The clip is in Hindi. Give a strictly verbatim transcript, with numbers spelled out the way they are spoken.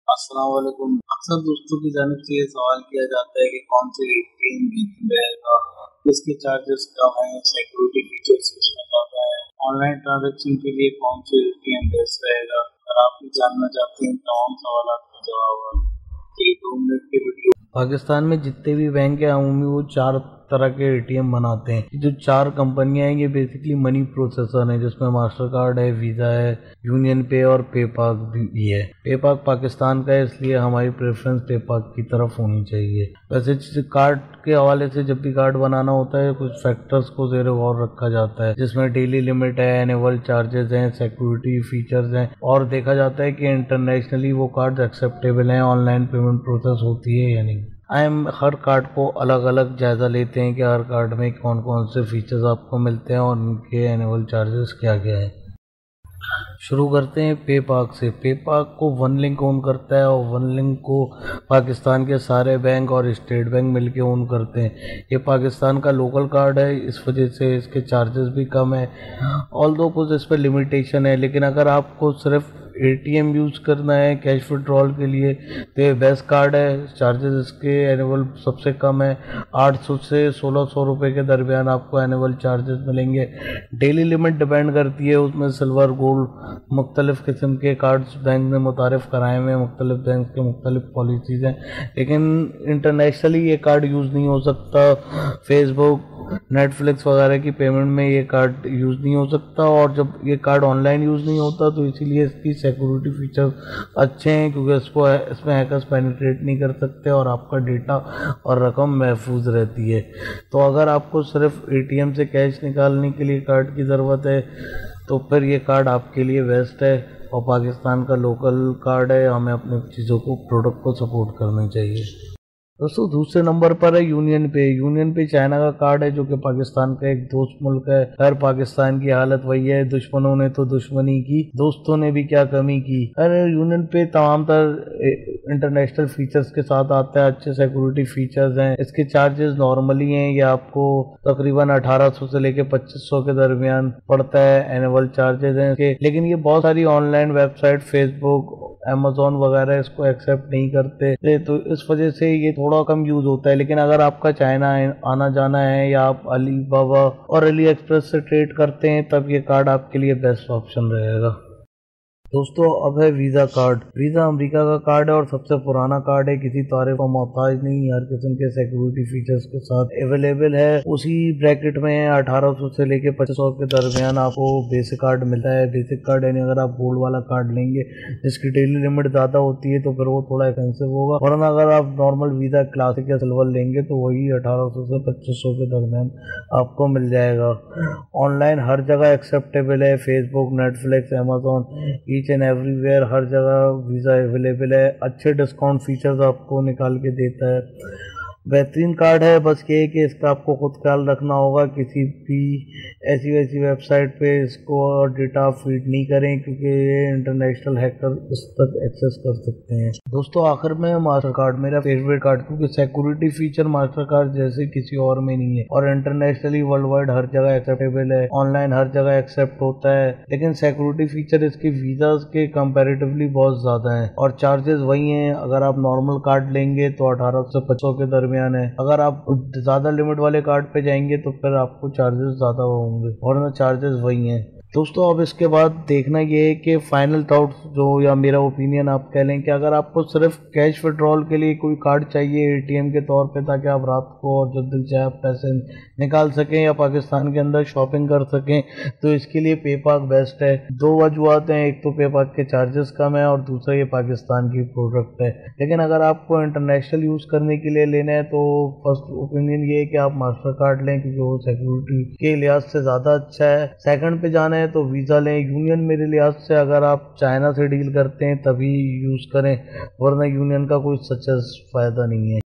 अस्सलाम वालेकुम। अक्सर दोस्तों की जानिब से ये सवाल किया जाता है कि कौन से एटीएम बेहतर रहेगा, किसके चार्जेस कम हैं, सिक्योरिटी फीचर्स किसमें ज़्यादा है, ऑनलाइन ट्रांजैक्शन के लिए कौन से एटीएम बेस्ट रहेगा। अगर आप भी जानना चाहते हैं तमाम सवालात के जवाब तो ये दो मिनट की वीडियो। पाकिस्तान में जितने भी बैंक है अमूमी वो चार तरह के एटीएम बनाते हैं। जो चार कंपनियां हैं ये बेसिकली मनी प्रोसेसर हैं, जिसमें मास्टर कार्ड है, वीज़ा है, यूनियन पे और पेपाक भी है। पेपाक पाकिस्तान का है, इसलिए हमारी प्रेफरेंस पेपाक की तरफ होनी चाहिए। वैसे कार्ड के हवाले से जब भी कार्ड बनाना होता है कुछ फैक्टर्स को ज़ेर गौर रखा जाता है, जिसमें डेली लिमिट है, एनुअल चार्जेस हैं, सिक्योरिटी फीचर्स हैं, और देखा जाता है कि इंटरनेशनली वो कार्ड एक्सेप्टेबल हैं, ऑनलाइन पेमेंट प्रोसेस होती है या नहीं। आई एम हर कार्ड को अलग अलग जायज़ा लेते हैं कि हर कार्ड में कौन कौन से फीचर्स आपको मिलते हैं और उनके एनुअल चार्जेस क्या क्या हैं। शुरू करते हैं पेपाक से। पेपाक को वन लिंक ओन करता है और वन लिंक को पाकिस्तान के सारे बैंक और स्टेट बैंक मिलके ओन करते हैं। ये पाकिस्तान का लोकल कार्ड है, इस वजह से इसके चार्जेस भी कम है, ऑल दो कुछ इस पर लिमिटेशन है। लेकिन अगर आपको सिर्फ एटीएम यूज़ करना है कैश विड्रॉल के लिए तो ये बेस्ट कार्ड है। चार्जेस इसके एनुअल सबसे कम है, आठ सौ से सोलह सौ रुपये के दरमियान आपको एनुअल चार्जेस मिलेंगे। डेली लिमिट डिपेंड करती है, उसमें सिल्वर गोल्ड मुख्तलिफ़ किस्म के कार्ड्स बैंक ने मुतारिफ़ कराए हुए हैं, मुख्तलिफ बैंक के मुख्तलिफ पॉलिसीज़ हैं। लेकिन इंटरनेशनली ये कार्ड यूज़ नहीं हो सकता, फेसबुक नेटफ्लिक्स वगैरह की पेमेंट में ये कार्ड यूज़ नहीं हो सकता, और जब ये कार्ड ऑनलाइन यूज़ नहीं होता तो इसीलिए इसकी सिक्योरिटी फीचर्स अच्छे हैं, क्योंकि इसको इसमें हैकर्स पेनिट्रेट नहीं कर सकते और आपका डेटा और रकम महफूज रहती है। तो अगर आपको सिर्फ एटीएम से कैश निकालने के लिए कार्ड की ज़रूरत है तो फिर ये कार्ड आपके लिए बेस्ट है, और पाकिस्तान का लोकल कार्ड है, हमें अपनी चीज़ों को प्रोडक्ट को सपोर्ट करना चाहिए। दोस्तों दूसरे नंबर पर है यूनियन पे। यूनियन पे चाइना का कार्ड है जो कि पाकिस्तान का एक दोस्त मुल्क है। हर पाकिस्तान की हालत वही है, दुश्मनों ने तो दुश्मनी की, दोस्तों ने भी क्या कमी की। अरे यूनियन पे तमाम तर इंटरनेशनल फीचर्स के साथ आता है, अच्छे सिक्योरिटी फीचर्स हैं। इसके चार्जेस नॉर्मली हैं, ये आपको तकरीबन अठारह सौ से लेके पच्चीस सौ के दरमियान पड़ता है, एनुअल चार्जेस हैं इसके। लेकिन ये बहुत सारी ऑनलाइन वेबसाइट, फेसबुक, अमेजोन वगैरह इसको एक्सेप्ट नहीं करते, तो इस वजह से ये थोड़ा कम यूज़ होता है। लेकिन अगर आपका चाइना आना जाना है या आप अली बाबा और अली एक्सप्रेस से ट्रेड करते हैं तब ये कार्ड आपके लिए बेस्ट ऑप्शन रहेगा। दोस्तों अब है वीज़ा कार्ड। वीज़ा अमेरिका का कार्ड है और सबसे पुराना कार्ड है, किसी तारीफ का मोहताज नहीं, हर किस्म के सिक्योरिटी फीचर्स के साथ अवेलेबल है। उसी ब्रैकेट में अठारह सौ से लेके पच्चीस सौ के दरमियान आपको बेसिक कार्ड मिलता है। बेसिक कार्ड यानी अगर आप गोल्ड वाला कार्ड लेंगे जिसकी डेली लिमिट ज़्यादा होती है तो फिर वो थोड़ा एक्सपेंसिव होगा, वरना अगर आप नॉर्मल वीज़ा क्लासिक या सिल्वर लेंगे तो वही अठारह सौ से पच्चीस सौ के दरमियान आपको मिल जाएगा। ऑनलाइन हर जगह एक्सेप्टेबल है, Facebook, Netflix, Amazon, each and everywhere, हर जगह वीज़ा अवेलेबल है। अच्छे डिस्काउंट फीचर्स आपको निकाल के देता है, बेहतरीन कार्ड है। बस ये है कि इसका आपको खुद ख्याल रखना होगा, किसी भी ऐसी वैसी वेबसाइट पे इसको डेटा फीड नहीं करें क्योंकि ये इंटरनेशनल हैकर इस तक एक्सेस कर सकते हैं। दोस्तों आखिर में मास्टर कार्ड मेरा फेवरेट कार्ड, क्योंकि सिक्योरिटी फीचर मास्टर कार्ड जैसे किसी और में नहीं है, और इंटरनेशनली वर्ल्ड वाइड हर जगह एक्सेप्टेबल है, ऑनलाइन हर जगह एक्सेप्ट होता है। लेकिन सिक्योरिटी फीचर इसके वीज़ा के कंपेरेटिवली बहुत ज़्यादा है और चार्जेस वही हैं। अगर आप नॉर्मल कार्ड लेंगे तो अठारह से पच्चीस सौ के दरमियान है, अगर आप ज़्यादा लिमिट वाले कार्ड पे जाएंगे तो फिर आपको चार्जेस ज़्यादा होंगे, और ना चार्जेस वही हैं। दोस्तों अब इसके बाद देखना ये है कि फाइनल थॉट्स जो या मेरा ओपिनियन आप कह लें कि अगर आपको सिर्फ कैश विड्रॉल के लिए कोई कार्ड चाहिए एटीएम के तौर पे ताकि आप रात को और जब दिल चाहे आप पैसे निकाल सकें या पाकिस्तान के अंदर शॉपिंग कर सकें, तो इसके लिए पेपाक बेस्ट है। दो वजूहत हैं, एक तो पेपाक के चार्जेस कम है और दूसरा ये पाकिस्तान की प्रोडक्ट है। लेकिन अगर आपको इंटरनेशनल यूज़ करने के लिए लेना है तो फर्स्ट ओपिनियन ये है कि आप मास्टर कार्ड लें क्योंकि वो सिक्योरिटी के लिहाज से ज़्यादा अच्छा है। सेकंड पे जाना है तो वीज़ा लें। यूनियन मेरे लिहाज से अगर आप चाइना से डील करते हैं तभी यूज़ करें, वरना यूनियन का कोई सच फ़ायदा नहीं है।